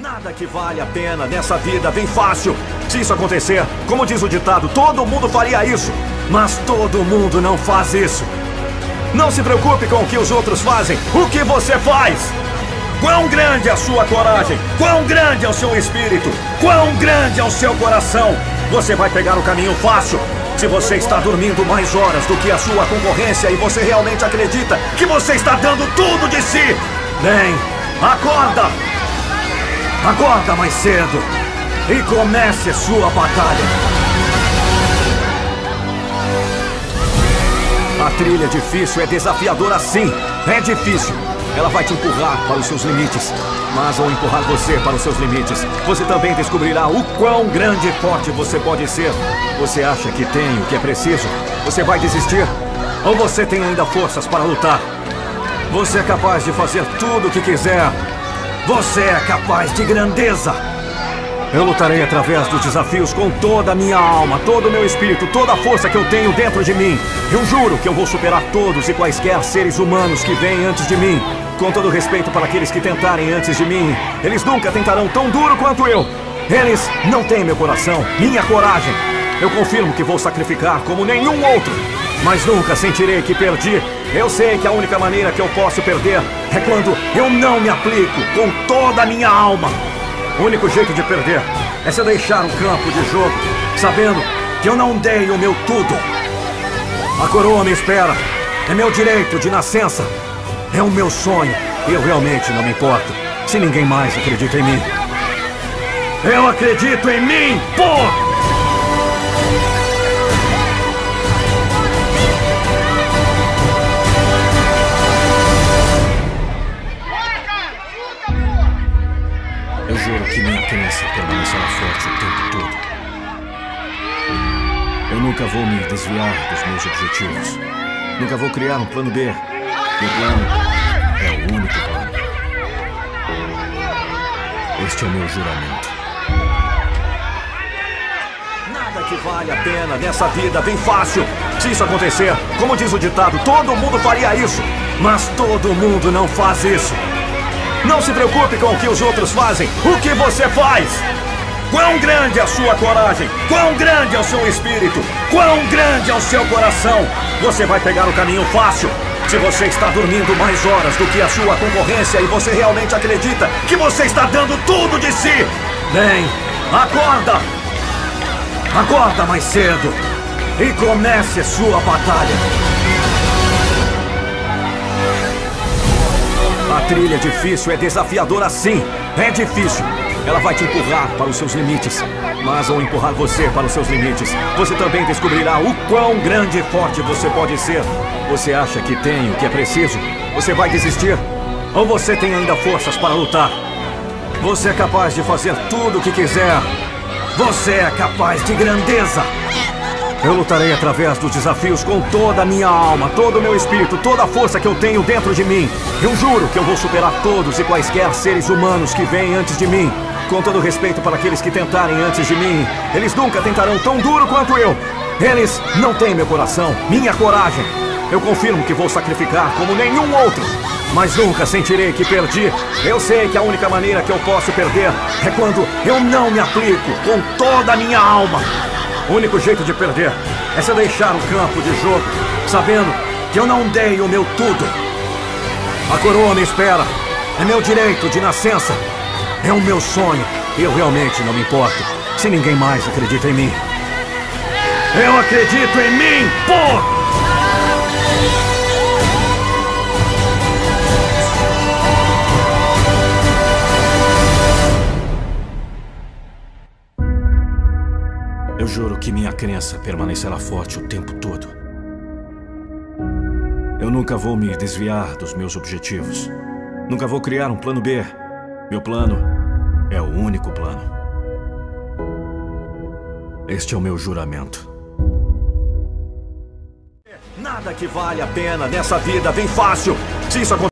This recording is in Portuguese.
Nada que vale a pena nessa vida vem fácil. Se isso acontecer, como diz o ditado, todo mundo faria isso. Mas todo mundo não faz isso. Não se preocupe com o que os outros fazem. O que você faz? Quão grande é a sua coragem? Quão grande é o seu espírito? Quão grande é o seu coração? Você vai pegar o caminho fácil. Se você está dormindo mais horas do que a sua concorrência e você realmente acredita que você está dando tudo de si, bem, acorda! Acorda mais cedo e comece a sua batalha. A trilha difícil é desafiadora sim. É difícil. Ela vai te empurrar para os seus limites. Mas ao empurrar você para os seus limites, você também descobrirá o quão grande e forte você pode ser. Você acha que tem o que é preciso? Você vai desistir? Ou você tem ainda forças para lutar? Você é capaz de fazer tudo o que quiser. Você é capaz de grandeza. Eu lutarei através dos desafios com toda a minha alma, todo o meu espírito, toda a força que eu tenho dentro de mim. Eu juro que eu vou superar todos e quaisquer seres humanos que vêm antes de mim. Com todo respeito para aqueles que tentarem antes de mim, eles nunca tentarão tão duro quanto eu. Eles não têm meu coração, minha coragem. Eu confirmo que vou sacrificar como nenhum outro, mas nunca sentirei que perdi. Eu sei que a única maneira que eu posso perder é quando eu não me aplico com toda a minha alma. O único jeito de perder é se eu deixar um campo de jogo, sabendo que eu não dei o meu tudo. A coroa me espera. É meu direito de nascença. É o meu sonho. Eu realmente não me importo se ninguém mais acredita em mim. Eu acredito em mim, pô! Eu juro que minha crença permanecerá forte o tempo todo. Eu nunca vou me desviar dos meus objetivos. Nunca vou criar um plano B. Meu plano é o único plano. Este é meu juramento. Nada que vale a pena nessa vida vem fácil. Se isso acontecer, como diz o ditado, todo mundo faria isso. Mas todo mundo não faz isso. Não se preocupe com o que os outros fazem. O que você faz? Quão grande é a sua coragem? Quão grande é o seu espírito? Quão grande é o seu coração? Você vai pegar o caminho fácil. Se você está dormindo mais horas do que a sua concorrência e você realmente acredita que você está dando tudo de si, bem, acorda! Acorda mais cedo e comece a sua batalha. A trilha difícil é desafiadora sim. É difícil. Ela vai te empurrar para os seus limites. Mas ao empurrar você para os seus limites, você também descobrirá o quão grande e forte você pode ser. Você acha que tem o que é preciso? Você vai desistir? Ou você tem ainda forças para lutar? Você é capaz de fazer tudo o que quiser. Você é capaz de grandeza. Eu lutarei através dos desafios com toda a minha alma, todo o meu espírito, toda a força que eu tenho dentro de mim. Eu juro que eu vou superar todos e quaisquer seres humanos que vêm antes de mim. Com todo respeito para aqueles que tentarem antes de mim, eles nunca tentarão tão duro quanto eu. Eles não têm meu coração, minha coragem. Eu confirmo que vou sacrificar como nenhum outro, mas nunca sentirei que perdi. Eu sei que a única maneira que eu posso perder é quando eu não me aplico com toda a minha alma. O único jeito de perder é se eu deixar o campo de jogo, sabendo que eu não dei o meu tudo. A coroa me espera. É meu direito de nascença. É o meu sonho. Eu realmente não me importo se ninguém mais acredita em mim. Eu acredito em mim, pô! Eu juro que minha crença permanecerá forte o tempo todo. Eu nunca vou me desviar dos meus objetivos. Nunca vou criar um plano B. Meu plano é o único plano. Este é o meu juramento. Nada que vale a pena nessa vida vem fácil. Se isso acontecer,